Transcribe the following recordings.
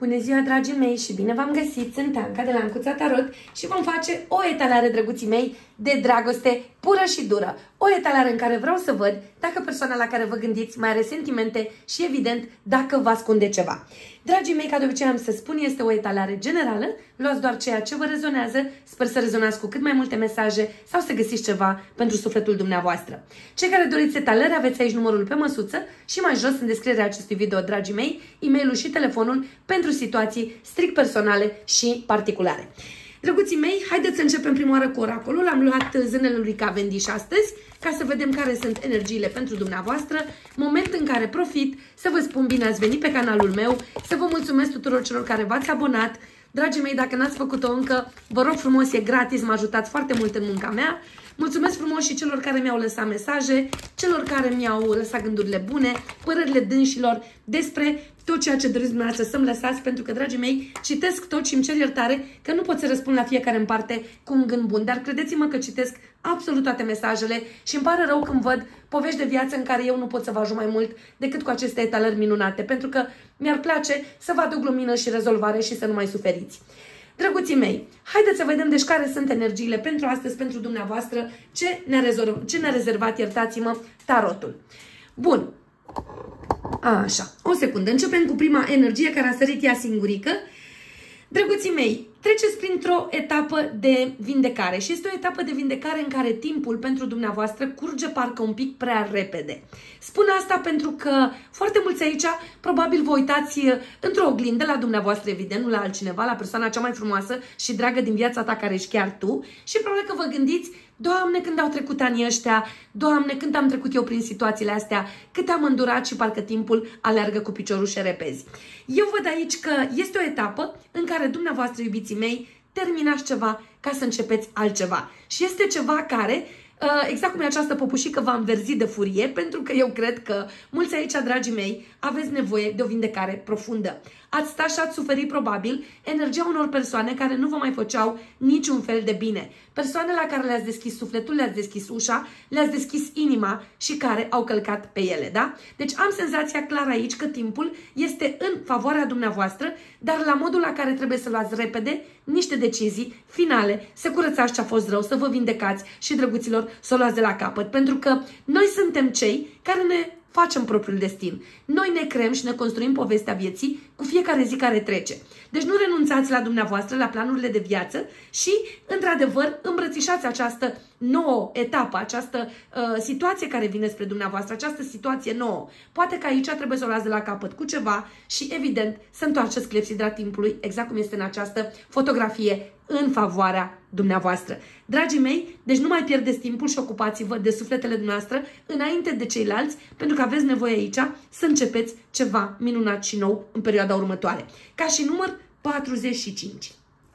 Bună ziua, dragii mei, și bine v-am găsit! Sunt Anca de la Ancuța Tarot și vom face o etalare, drăguții mei, de dragoste pură și dură. O etalare în care vreau să văd dacă persoana la care vă gândiți mai are sentimente și, evident, dacă vă ascunde ceva. Dragii mei, ca de obicei am să spun, este o etalare generală. Luați doar ceea ce vă rezonează. Sper să rezonați cu cât mai multe mesaje sau să găsiți ceva pentru sufletul dumneavoastră. Cei care doriți etalări, aveți aici numărul pe măsuță și mai jos, în descrierea acestui video, dragii mei, e-mailul și telefonul pentru situații strict personale și particulare. Drăguții mei, haideți să începem prima oară cu oracolul. Am luat zânele lui Cavendish astăzi, ca să vedem care sunt energiile pentru dumneavoastră, moment în care profit să vă spun bine ați venit pe canalul meu, să vă mulțumesc tuturor celor care v-ați abonat. Dragii mei, dacă n-ați făcut-o încă, vă rog frumos, e gratis, mă ajutați foarte mult în munca mea. Mulțumesc frumos și celor care mi-au lăsat mesaje, celor care mi-au lăsat gândurile bune, părerile dânșilor despre tot ceea ce doriți dumneavoastră să-mi lăsați, pentru că, dragii mei, citesc tot și îmi cer iertare că nu pot să răspund la fiecare în parte cu un gând bun, dar credeți-mă că citesc absolut toate mesajele și îmi pare rău când văd povești de viață în care eu nu pot să vă ajut mai mult decât cu aceste etalări minunate, pentru că mi-ar place să vă aduc lumină și rezolvare și să nu mai suferiți. Drăguții mei, haideți să vedem deci care sunt energiile pentru astăzi, pentru dumneavoastră, ce ne-a rezervat, iertați-mă, tarotul. Bun. Așa, o secundă. Începem cu prima energie care a sărit ea singurică. Drăguții mei, treceți printr-o etapă de vindecare și este o etapă de vindecare în care timpul pentru dumneavoastră curge parcă un pic prea repede. Spun asta pentru că foarte mulți aici probabil vă uitați într-o oglindă la dumneavoastră, evident, nu la altcineva, la persoana cea mai frumoasă și dragă din viața ta, care ești chiar tu, și probabil că vă gândiți: Doamne, când au trecut anii ăștia, Doamne, când am trecut eu prin situațiile astea, cât am îndurat și parcă timpul aleargă cu piciorușe repezi. Eu văd aici că este o etapă în care dumneavoastră, iubiții mei, terminați ceva ca să începeți altceva. Și este ceva care, exact cum e această popușică, v-a înverzit de furie, pentru că eu cred că mulți aici, dragii mei, aveți nevoie de o vindecare profundă. Ați stat și ați suferit probabil energia unor persoane care nu vă mai făceau niciun fel de bine. Persoane la care le-ați deschis sufletul, le-ați deschis ușa, le-ați deschis inima și care au călcat pe ele, da? Deci am senzația clară aici că timpul este în favoarea dumneavoastră, dar la modul la care trebuie să luați repede niște decizii finale, să curățați ce a fost rău, să vă vindecați și, drăguților, să o luați de la capăt. Pentru că noi suntem cei care ne facem propriul destin. Noi ne creăm și ne construim povestea vieții cu fiecare zi care trece. Deci nu renunțați la dumneavoastră, la planurile de viață și, într-adevăr, îmbrățișați această nouă etapă, această situație care vine spre dumneavoastră, această situație nouă. Poate că aici trebuie să o luați de la capăt cu ceva și, evident, să întoarceți clepsidra timpului, exact cum este în această fotografie, în favoarea dumneavoastră. Dragii mei, deci nu mai pierdeți timpul și ocupați-vă de sufletele dumneavoastră înainte de ceilalți, pentru că aveți nevoie aici să începeți ceva minunat și nou în perioada următoare. Ca și număr 45.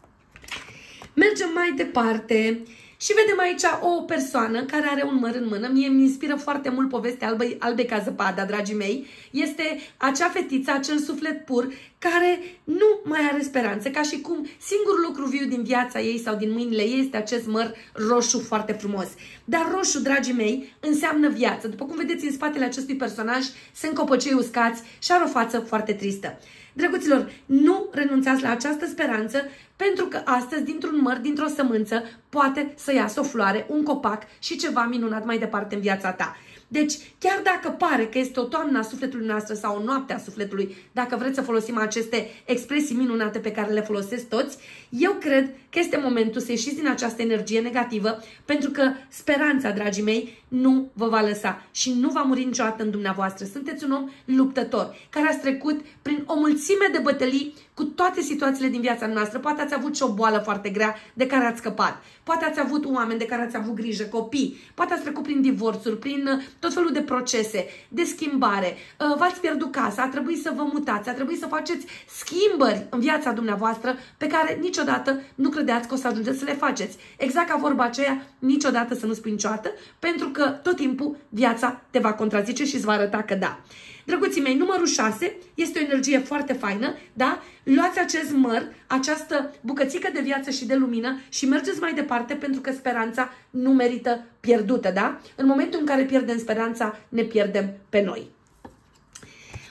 Mergem mai departe și vedem aici o persoană care are un măr în mână. Mie mi inspiră foarte mult povestea Albei ca zăpada, dragii mei. Este acea fetiță, acel suflet pur care nu mai are speranță, ca și cum singurul lucru viu din viața ei sau din mâinile ei este acest măr roșu foarte frumos. Dar roșu, dragii mei, înseamnă viață. După cum vedeți, în spatele acestui personaj sunt copăcei uscați și are o față foarte tristă. Drăguților, nu renunțați la această speranță, pentru că astăzi, dintr-un măr, dintr-o sămânță, poate să iasă o floare, un copac și ceva minunat mai departe în viața ta. Deci, chiar dacă pare că este o toamnă a sufletului noastră sau o noapte a sufletului, dacă vreți să folosim aceste expresii minunate pe care le folosesc toți, eu cred că este momentul să ieșiți din această energie negativă, pentru că speranța, dragii mei, nu vă va lăsa și nu va muri niciodată în dumneavoastră. Sunteți un om luptător, care ați trecut prin o mulțime de bătălii cu toate situațiile din viața noastră. Poate ați avut și o boală foarte grea de care ați scăpat. Poate ați avut oameni de care ați avut grijă, copii. Poate ați trecut prin divorțuri, prin tot felul de procese, de schimbare. V-ați pierdut casa, a trebuit să vă mutați, a trebuit să faceți schimbări în viața dumneavoastră pe care niciodată nu credeați că o să ajungeți să le faceți. Exact ca vorba aceea, niciodată să nu spui niciodată, pentru că tot timpul viața te va contrazice și îți va arăta că da. Drăguții mei, numărul 6 este o energie foarte faină, da? Luați acest măr, această bucățică de viață și de lumină și mergeți mai departe, pentru că speranța nu merită pierdută, da? În momentul în care pierdem speranța, ne pierdem pe noi.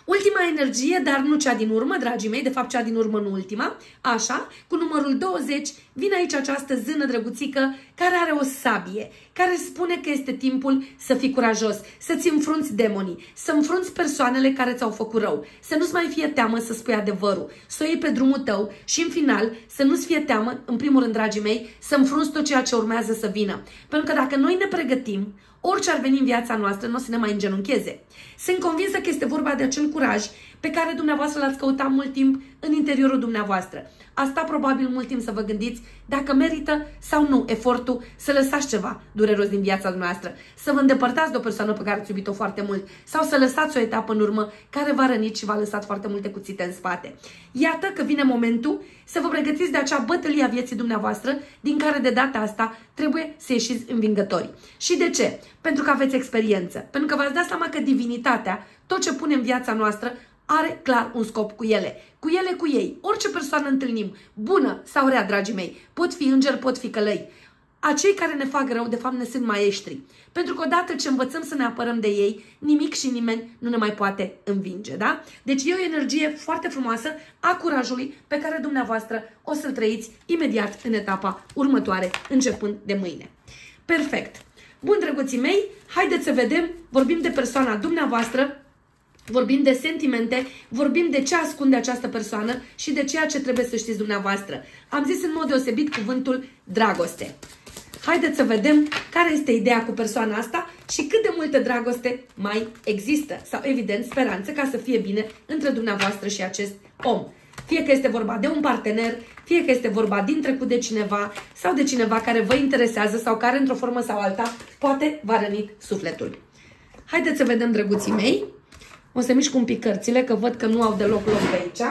Ultima energie, dar nu cea din urmă, dragii mei, de fapt cea din urmă, nu ultima. Așa, cu numărul 20 vine aici această zână drăguțică care are o sabie, care spune că este timpul să fii curajos, să-ți înfrunți demonii, să înfrunți persoanele care ți-au făcut rău, să nu-ți mai fie teamă să spui adevărul, să o iei pe drumul tău și în final să nu-ți fie teamă, în primul rând, dragii mei, să înfrunți tot ceea ce urmează să vină. Pentru că dacă noi ne pregătim, orice ar veni în viața noastră, nu o să ne mai îngenuncheze. Sunt convinsă că este vorba de acel curaj pe care dumneavoastră l-ați căutat mult timp în interiorul dumneavoastră. Asta probabil mult timp să vă gândiți dacă merită sau nu efortul să lăsați ceva dureros din viața dumneavoastră, să vă îndepărtați de o persoană pe care ați iubit-o foarte mult sau să lăsați o etapă în urmă care v-a rănit și v-a lăsat foarte multe cuțite în spate. Iată că vine momentul să vă pregătiți de acea bătălie a vieții dumneavoastră din care de data asta trebuie să ieșiți învingători. Și de ce? Pentru că aveți experiență. Pentru că v-ați dat seama că divinitatea, tot ce pune în viața noastră, are clar un scop cu ele. Cu ele, cu ei. Orice persoană întâlnim, bună sau rea, dragii mei, pot fi îngeri, pot fi călăi. Acei care ne fac rău, de fapt, ne sunt maestri. Pentru că odată ce învățăm să ne apărăm de ei, nimic și nimeni nu ne mai poate învinge, da? Deci e o energie foarte frumoasă a curajului pe care dumneavoastră o să-l trăiți imediat în etapa următoare, începând de mâine. Perfect! Bun, drăguții mei, haideți să vedem, vorbim de persoana dumneavoastră, vorbim de sentimente, vorbim de ce ascunde această persoană și de ceea ce trebuie să știți dumneavoastră. Am zis în mod deosebit cuvântul dragoste. Haideți să vedem care este ideea cu persoana asta și cât de multă dragoste mai există. Sau, evident, speranță ca să fie bine între dumneavoastră și acest om. Fie că este vorba de un partener, fie că este vorba din trecut de cineva sau de cineva care vă interesează sau care, într-o formă sau alta, poate v-a rănit sufletul. Haideți să vedem, drăguții mei. O să mișc un pic cărțile, că văd că nu au deloc loc pe aici.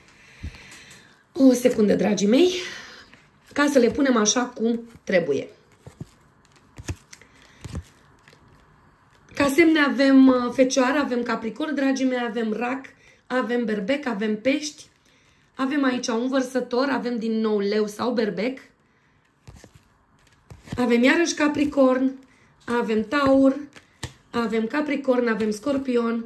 O secundă, dragii mei, ca să le punem așa cum trebuie. Ca semne avem Fecioară, avem Capricorn, dragii mei, avem Rac, avem Berbec, avem Pești, avem aici un Vărsător, avem din nou Leu sau Berbec, avem iarăși Capricorn, avem Taur, avem Capricorn, avem Scorpion.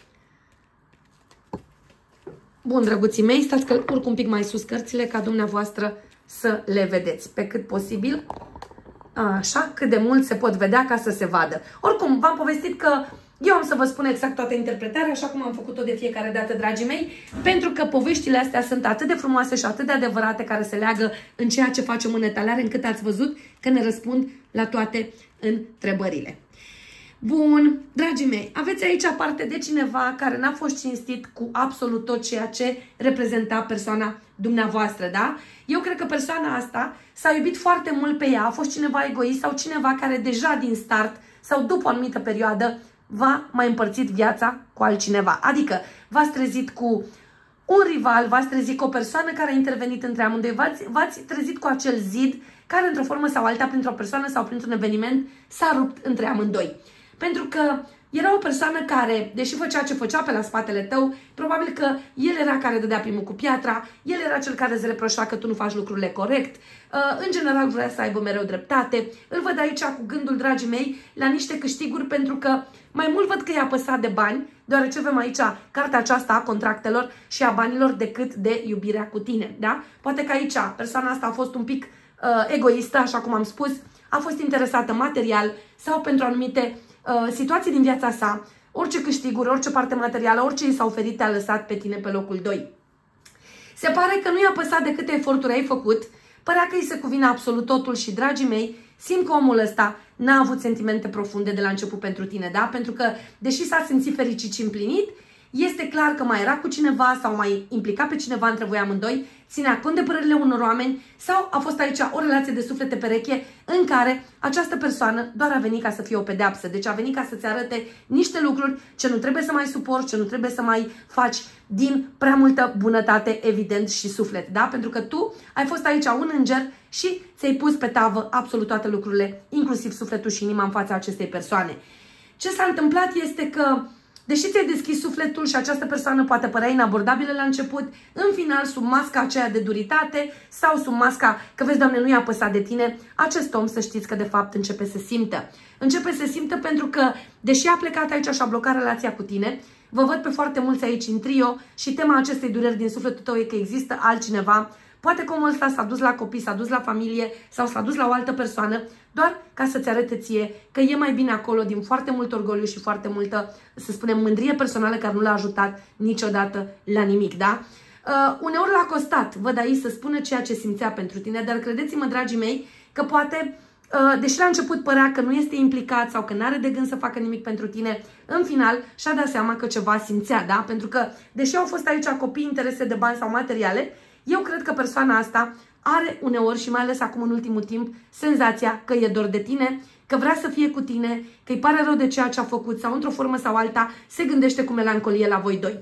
Bun, drăguții mei, stați că urc un pic mai sus cărțile ca dumneavoastră să le vedeți pe cât posibil. Așa, cât de mult se pot vedea ca să se vadă. Oricum, v-am povestit că eu am să vă spun exact toată interpretarea, așa cum am făcut-o de fiecare dată, dragii mei, pentru că poveștile astea sunt atât de frumoase și atât de adevărate care se leagă în ceea ce facem în etalare, încât ați văzut că ne răspund la toate întrebările. Bun, dragii mei, aveți aici parte de cineva care n-a fost cinstit cu absolut tot ceea ce reprezenta persoana dumneavoastră, da? Eu cred că persoana asta s-a iubit foarte mult pe ea, a fost cineva egoist sau cineva care deja din start sau după o anumită perioadă v-a mai împărțit viața cu altcineva. Adică v-ați trezit cu un rival, v-ați trezit cu o persoană care a intervenit între amândoi, v-ați trezit cu acel zid care într-o formă sau alta, printr-o persoană sau printr-un eveniment, s-a rupt între amândoi. Pentru că era o persoană care, deși făcea ce făcea pe la spatele tău, probabil că el era care dădea primul cu piatra, el era cel care îți reproșa că tu nu faci lucrurile corect, în general vrea să aibă mereu dreptate. Îl văd aici cu gândul, dragii mei, la niște câștiguri, pentru că mai mult văd că i-a apăsat de bani, deoarece avem aici cartea aceasta a contractelor și a banilor decât de iubirea cu tine, da? Poate că aici persoana asta a fost un pic egoistă, așa cum am spus, a fost interesată material sau pentru anumite situații din viața sa, orice câștiguri, orice parte materială, orice i s-a oferit, te-a lăsat pe tine pe locul 2. Se pare că nu i-a păsat de câte eforturi ai făcut, părea că îi se cuvine absolut totul și, dragii mei, simt că omul ăsta n-a avut sentimente profunde de la început pentru tine, da? Pentru că, deși s-a simțit fericit și împlinit, este clar că mai era cu cineva sau mai implica pe cineva între voi amândoi, ținea cont de părerile unor oameni sau a fost aici o relație de suflete pereche în care această persoană doar a venit ca să fie o pedeapsă. Deci a venit ca să-ți arate niște lucruri ce nu trebuie să mai suporți, ce nu trebuie să mai faci din prea multă bunătate, evident, și suflet. Da? Pentru că tu ai fost aici un înger și ți-ai pus pe tavă absolut toate lucrurile, inclusiv sufletul și inima în fața acestei persoane. Ce s-a întâmplat este că deși ți-ai deschis sufletul și această persoană poate părea inabordabilă la început, în final, sub masca aceea de duritate sau sub masca că, vezi, Doamne, nu i-a păsat de tine, acest om, să știți că, de fapt, începe să simtă. Începe să simtă pentru că, deși a plecat aici și a blocat relația cu tine, Vă văd pe foarte mulți aici în trio și tema acestei dureri din sufletul tău e că există altcineva. Poate că omul ăsta s-a dus la copii, s-a dus la familie sau s-a dus la o altă persoană doar ca să-ți arate ție că e mai bine acolo din foarte mult orgoliu și foarte multă, să spunem, mândrie personală care nu l-a ajutat niciodată la nimic, da? Uneori l-a costat, văd aici, să spună ceea ce simțea pentru tine, dar credeți-mă, dragii mei, că poate, deși la început părea că nu este implicat sau că nu are de gând să facă nimic pentru tine, în final și-a dat seama că ceva simțea, da? Pentru că, deși au fost aici copii, interese de bani sau materiale, eu cred că persoana asta are uneori și mai ales acum în ultimul timp senzația că e dor de tine, că vrea să fie cu tine, că îi pare rău de ceea ce a făcut sau într-o formă sau alta se gândește cu melancolie la voi doi.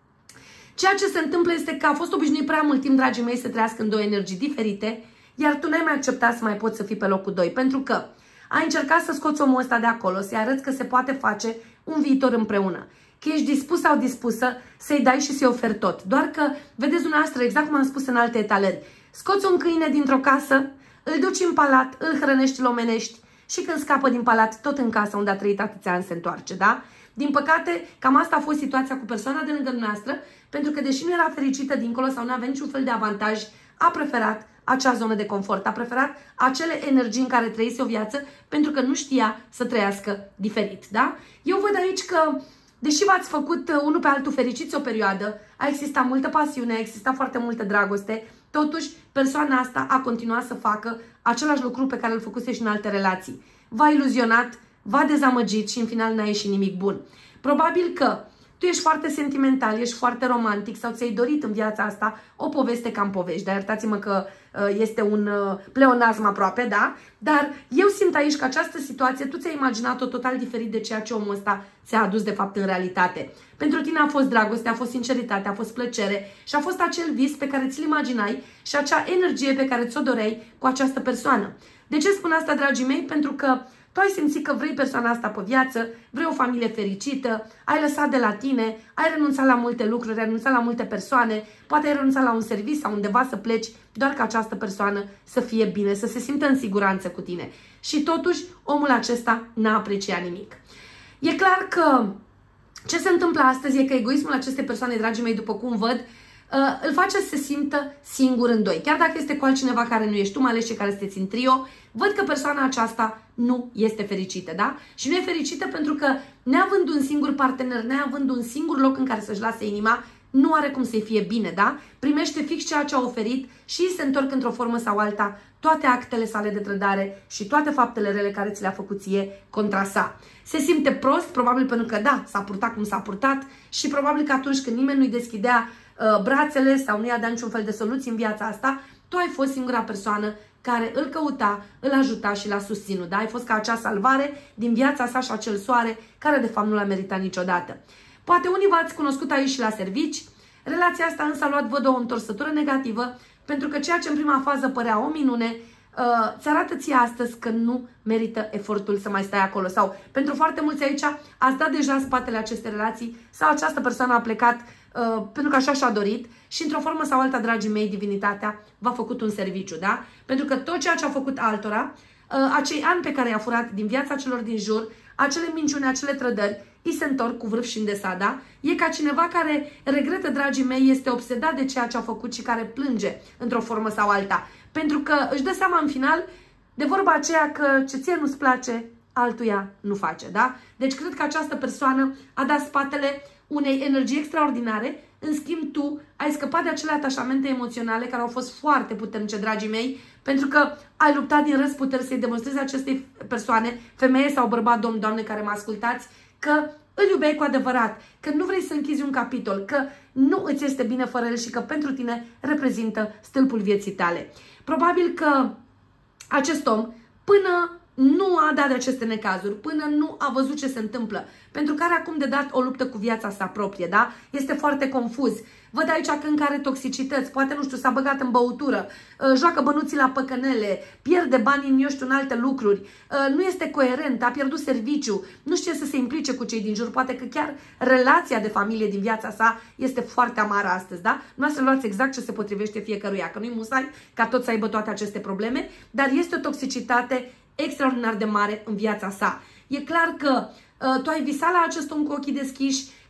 Ceea ce se întâmplă este că a fost obișnuit prea mult timp, dragii mei, să trăiască în două energii diferite, iar tu n-ai mai acceptat să mai poți să fii pe locul 2, pentru că ai încercat să scoți omul ăsta de acolo, să-i arăți că se poate face un viitor împreună, că ești dispus sau dispusă să-i dai și să-i oferi tot. Doar că, vedeți dumneavoastră, exact cum am spus în alte etalări, scoți un câine dintr-o casă, îl duci în palat, îl hrănești, îl omenești și când scapă din palat, tot în casă unde a trăit atâția ani se întoarce, da? Din păcate, cam asta a fost situația cu persoana de lângă noastră, pentru că deși nu era fericită dincolo sau nu avea niciun fel de avantaj, a preferat acea zonă de confort, a preferat acele energii în care trăise o viață, pentru că nu știa să trăiască diferit, da? Eu văd aici că, deși v-ați făcut unul pe altul fericiți o perioadă, a existat multă pasiune, a existat foarte multă dragoste, totuși persoana asta a continuat să facă același lucru pe care îl făcuse și în alte relații. V-a iluzionat, v-a dezamăgit și în final n-a ieșit nimic bun. Probabil că tu ești foarte sentimental, ești foarte romantic sau ți-ai dorit în viața asta o poveste cam povești, dar iertați-mă că este un pleonasm aproape, da? Dar eu simt aici că această situație tu ți-ai imaginat-o total diferit de ceea ce omul ăsta ți-a adus de fapt în realitate. Pentru tine a fost dragoste, a fost sinceritate, a fost plăcere și a fost acel vis pe care ți-l imaginai și acea energie pe care ți-o doreai cu această persoană. De ce spun asta, dragii mei? Pentru că tu ai simțit că vrei persoana asta pe viață, vrei o familie fericită, ai lăsat de la tine, ai renunțat la multe lucruri, ai renunțat la multe persoane, poate ai renunțat la un serviciu sau undeva să pleci, doar ca această persoană să fie bine, să se simtă în siguranță cu tine. Și totuși, omul acesta n-a apreciat nimic. E clar că ce se întâmplă astăzi e că egoismul acestei persoane, dragii mei, după cum văd, îl face să se simtă singur în doi. Chiar dacă este cu altcineva care nu ești tu, mai ales cei care sunteți în trio, văd că persoana aceasta nu este fericită, da? Și nu e fericită pentru că, neavând un singur partener, neavând un singur loc în care să-și lase inima, nu are cum să-i fie bine, da? Primește fix ceea ce a oferit și se întorc într-o formă sau alta toate actele sale de trădare și toate faptele rele care ți le-a făcut ție contra sa. Se simte prost, probabil pentru că, da, s-a purtat cum s-a purtat și probabil că atunci când nimeni nu-i deschidea brațele sau nu i-a dat niciun fel de soluții în viața asta, tu ai fost singura persoană care îl căuta, îl ajuta și l-a susținut. Da? Ai fost ca acea salvare din viața sa și acel soare care de fapt nu l-a meritat niciodată. Poate unii v-ați cunoscut aici și la servici, relația asta însă a luat, văd, o întorsătură negativă, pentru că ceea ce în prima fază părea o minune, ți arată ție astăzi că nu merită efortul să mai stai acolo. Sau pentru foarte mulți aici ați dat deja spatele acestei relații sau această persoană a plecat pentru că așa și-a dorit și într-o formă sau alta, dragii mei, divinitatea v-a făcut un serviciu, da? Pentru că tot ceea ce a făcut altora, acei ani pe care i-a furat din viața celor din jur, acele minciuni, acele trădări, îi se întorc cu vârf și îndesat, da? E ca cineva care regretă, dragii mei, este obsedat de ceea ce a făcut și care plânge într-o formă sau alta. Pentru că își dă seama în final de vorba aceea că ce ție nu-ți place, altuia nu face, da? Deci cred că această persoană a dat spatele unei energii extraordinare, în schimb tu ai scăpat de acele atașamente emoționale care au fost foarte puternice, dragii mei, pentru că ai luptat din răzputeri să-i demonstrezi acestei persoane, femeie sau bărbat, domn, doamne, care mă ascultați, că îl iubeai cu adevărat, că nu vrei să închizi un capitol, că nu îți este bine fără el și că pentru tine reprezintă stâlpul vieții tale. Probabil că acest om, până nu a dat de aceste necazuri, până nu a văzut ce se întâmplă, pentru că are acum de dat o luptă cu viața sa proprie, da? Este foarte confuz. Văd aici că încă are toxicități, poate, nu știu, s-a băgat în băutură, joacă bănuții la păcănele, pierde bani în, eu știu, în alte lucruri, nu este coerent, a pierdut serviciu, nu știe să se implice cu cei din jur, poate că chiar relația de familie din viața sa este foarte amară astăzi, da? Nu să luați exact ce se potrivește fiecăruia, că nu-i musai ca toți să aibă toate aceste probleme, dar este o toxicitate extraordinar de mare în viața sa. E clar că tu ai visat la acest om cu ochii deschiși,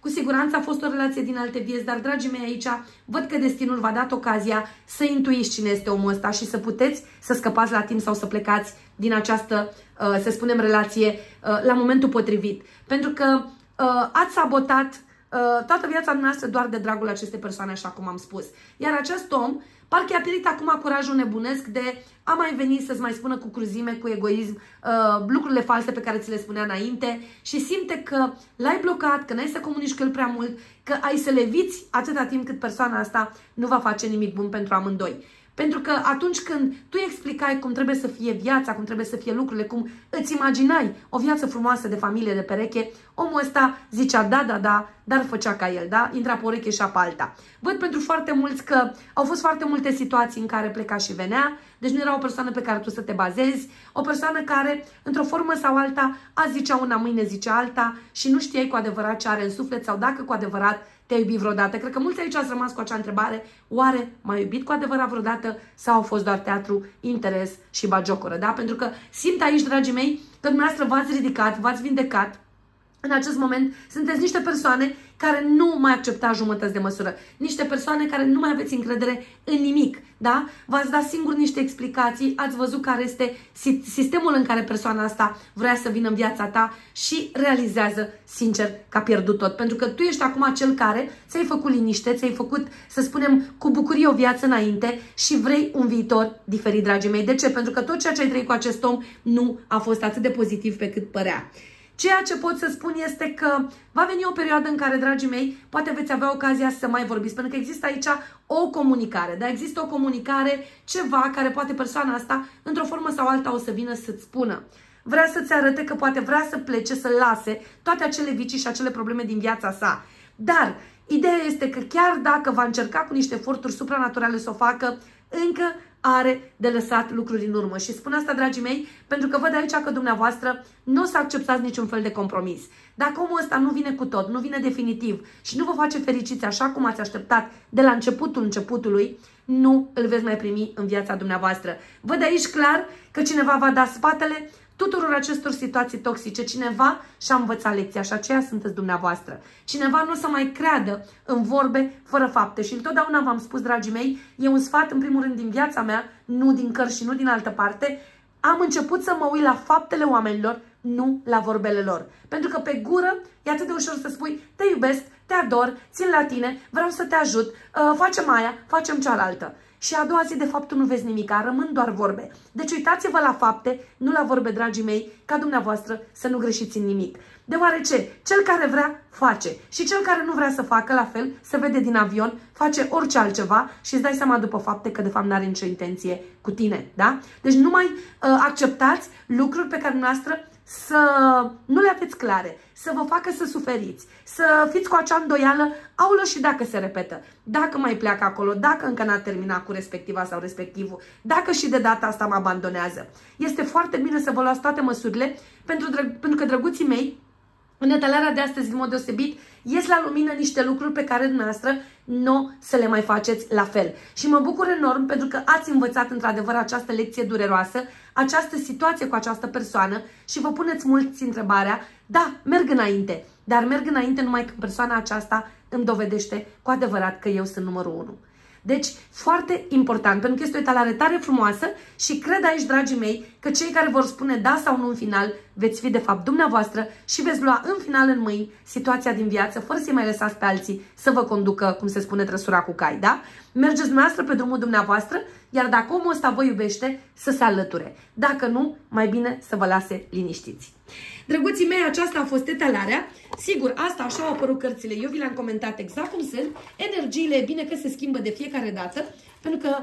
Cu siguranță a fost o relație din alte vieți, dar, dragii mei, aici văd că destinul v-a dat ocazia să intuiți cine este omul ăsta și să puteți să scăpați la timp sau să plecați din această, să spunem, relație la momentul potrivit. Pentru că ați sabotat toată viața noastră doar de dragul acestei persoane, așa cum am spus. Iar acest om parcă i-a pierit acum curajul nebunesc de a mai veni să-ți mai spună cu cruzime, cu egoism, lucrurile false pe care ți le spunea înainte și simte că l-ai blocat, că n-ai să comunici cu el prea mult, că ai să le eviți atâta timp cât persoana asta nu va face nimic bun pentru amândoi. Pentru că atunci când tu explicai cum trebuie să fie viața, cum trebuie să fie lucrurile, cum îți imaginai o viață frumoasă de familie, de pereche, omul ăsta zicea da, da, da, dar făcea ca el, da? Intra pe ureche și apa alta. Văd pentru foarte mulți că au fost foarte multe situații în care pleca și venea, deci nu era o persoană pe care tu să te bazezi, o persoană care, într-o formă sau alta, azi zicea una, mâine zicea alta și nu știai cu adevărat ce are în suflet sau dacă cu adevărat te-ai iubit vreodată. Cred că mulți aici ați rămas cu acea întrebare, oare m-ai iubit cu adevărat vreodată sau au fost doar teatru, interes și bagiocoră, da? Pentru că simt aici, dragii mei, că dumneavoastră v-ați ridicat, v-ați vindecat. În acest moment sunteți niște persoane care nu mai acceptați jumătăți de măsură. Niște persoane care nu mai aveți încredere în nimic, da? V-ați dat singur niște explicații, ați văzut care este sistemul în care persoana asta vrea să vină în viața ta și realizează, sincer, că a pierdut tot. Pentru că tu ești acum cel care ți-ai făcut liniște, ți-ai făcut, să spunem, cu bucurie o viață înainte și vrei un viitor diferit, dragii mei. De ce? Pentru că tot ceea ce ai trăit cu acest om nu a fost atât de pozitiv pe cât părea. Ceea ce pot să spun este că va veni o perioadă în care, dragii mei, poate veți avea ocazia să mai vorbiți, pentru că există aici o comunicare, dar există o comunicare, ceva care poate persoana asta, într-o formă sau alta, o să vină să-ți spună. Vrea să-ți arate că poate vrea să plece, să lase toate acele vicii și acele probleme din viața sa. Dar ideea este că chiar dacă va încerca cu niște eforturi supranaturale să o facă, încă are de lăsat lucruri în urmă. Și spun asta, dragii mei, pentru că văd aici că dumneavoastră nu o să acceptați niciun fel de compromis. Dacă omul ăsta nu vine cu tot, nu vine definitiv și nu vă face fericiți așa cum ați așteptat de la începutului, nu îl veți mai primi în viața dumneavoastră. Văd aici clar că cineva va da spatele tuturor acestor situații toxice. Cineva și-a învățat lecția și aceea sunteți dumneavoastră. Cineva nu o să mai creadă în vorbe fără fapte. Și întotdeauna v-am spus, dragii mei, e un sfat în primul rând din viața mea, nu din cărți și nu din altă parte. Am început să mă uit la faptele oamenilor, nu la vorbele lor. Pentru că pe gură e atât de ușor să spui, te iubesc, te ador, țin la tine, vreau să te ajut, facem aia, facem cealaltă. Și a doua zi, de fapt, tu nu vezi nimic, rămân doar vorbe. Deci uitați-vă la fapte, nu la vorbe, dragii mei, ca dumneavoastră să nu greșiți în nimic. Deoarece cel care vrea, face. Și cel care nu vrea să facă, la fel, se vede din avion, face orice altceva și îți dai seama după fapte că de fapt n-are nicio intenție cu tine, da? Deci nu mai acceptați lucruri pe care noastră să nu le aveți clare, să vă facă să suferiți, să fiți cu acea îndoială, aulă și dacă se repetă, dacă mai pleacă acolo, dacă încă n-a terminat cu respectiva sau respectivul, dacă și de data asta mă abandonează. Este foarte bine să vă luați toate măsurile, pentru că, drăguții mei, în etalarea de astăzi, în mod deosebit, ies la lumină niște lucruri pe care dumneavoastră nu să le mai faceți la fel. Și mă bucur enorm pentru că ați învățat într-adevăr această lecție dureroasă, această situație cu această persoană și vă puneți mulți întrebarea, da, merg înainte, dar merg înainte numai când persoana aceasta îmi dovedește cu adevărat că eu sunt numărul 1. Deci, foarte important, pentru că este o etalare tare frumoasă și cred aici, dragii mei, că cei care vor spune da sau nu în final, veți fi de fapt dumneavoastră și veți lua în final în mâini situația din viață, fără să-i mai lăsați pe alții să vă conducă, cum se spune, trăsura cu cai, da? Mergeți dumneavoastră pe drumul dumneavoastră, iar dacă omul ăsta vă iubește, să se alăture. Dacă nu, mai bine să vă lase liniștiți. Drăguții mei, aceasta a fost etalarea. Sigur, asta așa au apărut cărțile. Eu vi le-am comentat exact cum sunt. Energiile, e bine că se schimbă de fiecare dată, pentru că,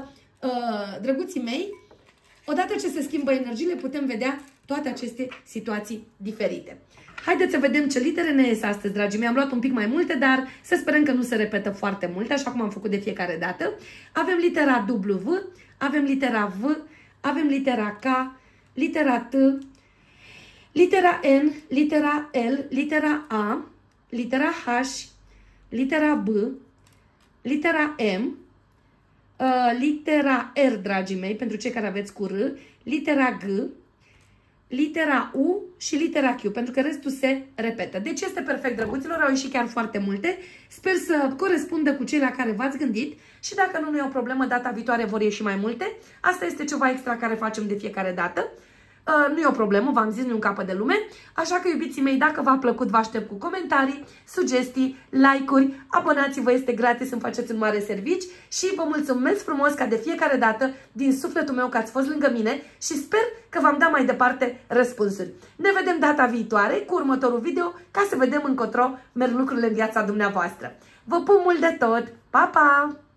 drăguții mei, odată ce se schimbă energiile, putem vedea toate aceste situații diferite. Haideți să vedem ce litere ne ies astăzi, dragii mei. Am luat un pic mai multe, dar să sperăm că nu se repetă foarte multe, așa cum am făcut de fiecare dată. Avem litera W, avem litera V, avem litera K, litera T, litera N, litera L, litera A, litera H, litera B, litera M, litera R, dragii mei, pentru cei care aveți cu R, litera G, litera U și litera Q, pentru că restul se repetă. Deci este perfect, drăguților, au ieșit chiar foarte multe. Sper să corespundă cu cei la care v-ați gândit și dacă nu e o problemă, data viitoare vor ieși mai multe. Asta este ceva extra care facem de fiecare dată. Nu e o problemă, v-am zis, nu e un capăt de lume. Așa că, iubiții mei, dacă v-a plăcut, vă aștept cu comentarii, sugestii, like-uri, abonați-vă, este gratis, îmi faceți un mare servici și vă mulțumesc frumos ca de fiecare dată, din sufletul meu, că ați fost lângă mine și sper că v-am dat mai departe răspunsuri. Ne vedem data viitoare cu următorul video ca să vedem încotro merg lucrurile în viața dumneavoastră. Vă pup mult de tot! Pa, pa!